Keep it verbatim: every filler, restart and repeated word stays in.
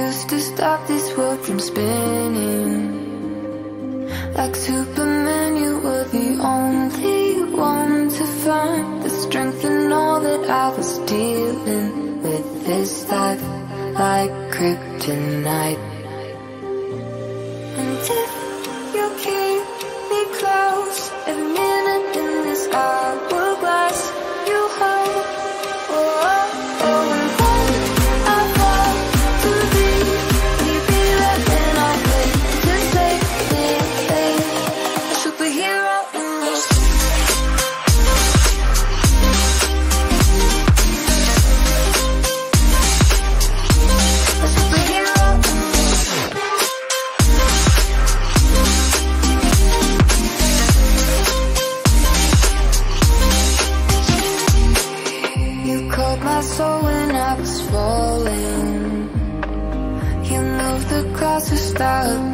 used to stop this world from spinning. Like Superman, you were the only one to find the strength in all that I was dealing with this life, like kryptonite. And if you keep me close, every minute in this hourglass, you hold. Oh, oh, oh, and then I fall to be, you be there, then I wait to save it, a superhero in this. A superhero in this. You caught my soul when I was falling. You moved the clouds to stop